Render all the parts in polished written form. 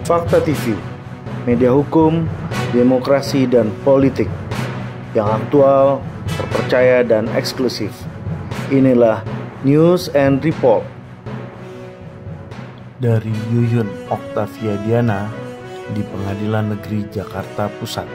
Fakta TV, media hukum, demokrasi, dan politik yang aktual, terpercaya, dan eksklusif. Inilah News and Report dari Yuyun Oktavia Diana di Pengadilan Negeri Jakarta Pusat.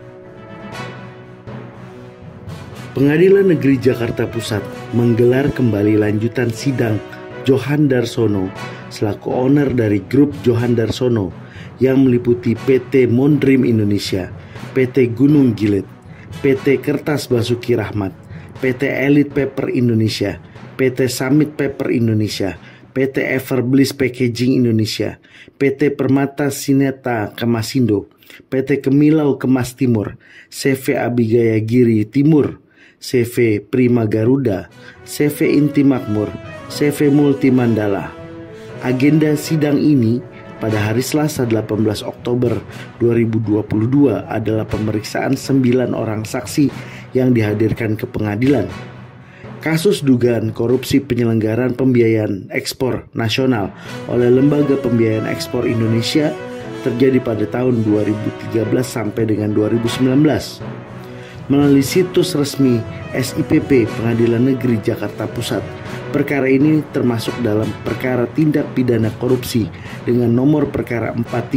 Pengadilan Negeri Jakarta Pusat menggelar kembali lanjutan sidang Johan Darsono selaku owner dari grup Johan Darsono yang meliputi PT Mondream Indonesia, PT Gunung Gilid, PT Kertas Basuki Rahmat, PT Elite Paper Indonesia, PT Summit Paper Indonesia, PT Everbliss Packaging Indonesia, PT Permata Sineta Kemasindo, PT Kemilau Kemas Timur, CV Abigaya Giri Timur, CV Prima Garuda, CV Inti Makmur, CV Multi Mandala. Agenda sidang ini pada hari Selasa 18 Oktober 2022 adalah pemeriksaan 9 orang saksi yang dihadirkan ke pengadilan. Kasus dugaan korupsi penyelenggaraan pembiayaan ekspor nasional oleh Lembaga Pembiayaan Ekspor Indonesia terjadi pada tahun 2013 sampai dengan 2019. Melalui situs resmi SIPP Pengadilan Negeri Jakarta Pusat, perkara ini termasuk dalam perkara tindak pidana korupsi dengan nomor perkara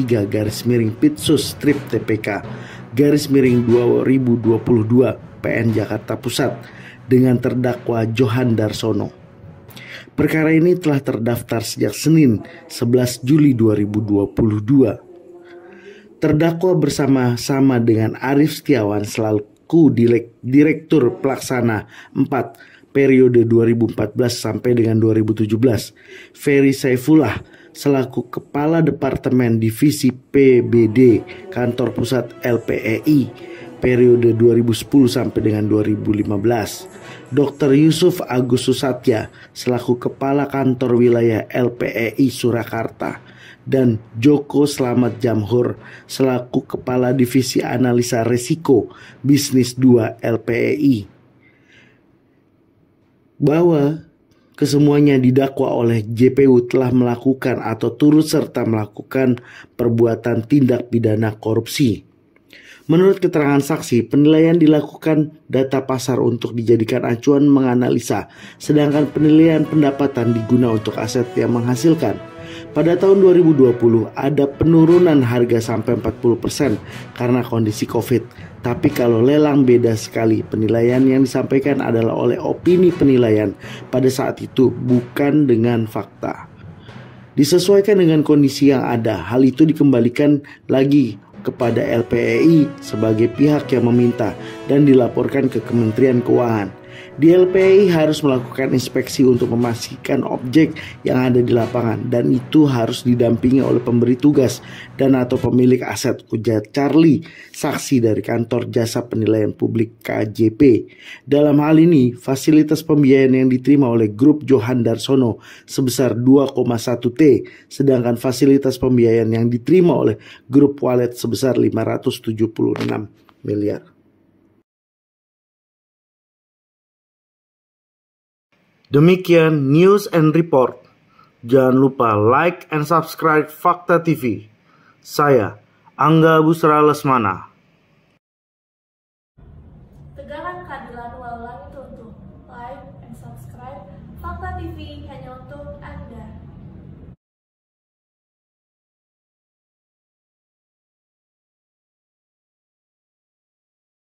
43-Pit-Sus-TPK-2022 PN Jakarta Pusat dengan terdakwa Johan Darsono. Perkara ini telah terdaftar sejak Senin 11 Juli 2022. Terdakwa bersama-sama dengan Arif Setiawan selaku Direktur Pelaksana 4 periode 2014 sampai dengan 2017, Ferry Saifullah selaku Kepala Departemen Divisi PBD Kantor Pusat LPEI periode 2010 sampai dengan 2015, Dr. Yusuf Agus Susatya selaku Kepala Kantor Wilayah LPEI Surakarta, dan Joko Slamet Jamhur selaku Kepala Divisi Analisa Resiko Bisnis 2 LPEI. Bahwa kesemuanya didakwa oleh JPU telah melakukan atau turut serta melakukan perbuatan tindak pidana korupsi. Menurut keterangan saksi, penilaian dilakukan data pasar untuk dijadikan acuan menganalisa, sedangkan penilaian pendapatan diguna untuk aset yang menghasilkan. Pada tahun 2020 ada penurunan harga sampai 40% karena kondisi COVID. Tapi kalau lelang beda sekali, penilaian yang disampaikan adalah oleh opini penilaian pada saat itu, bukan dengan fakta. Disesuaikan dengan kondisi yang ada, hal itu dikembalikan lagi kepada LPEI sebagai pihak yang meminta dan dilaporkan ke Kementerian Keuangan. Di LPEI harus melakukan inspeksi untuk memastikan objek yang ada di lapangan, dan itu harus didampingi oleh pemberi tugas dan atau pemilik aset, ujar Charlie, saksi dari Kantor Jasa Penilaian Publik KJP. Dalam hal ini, fasilitas pembiayaan yang diterima oleh grup Johan Darsono sebesar 2,1 T, sedangkan fasilitas pembiayaan yang diterima oleh grup Wallet sebesar 576 miliar. Demikian News and Report. Jangan lupa like and subscribe Fakta TV. Saya Angga Busra Lesmana. Tegakkan keadilan walau langit runtuh. Like and subscribe Fakta TV hanya untuk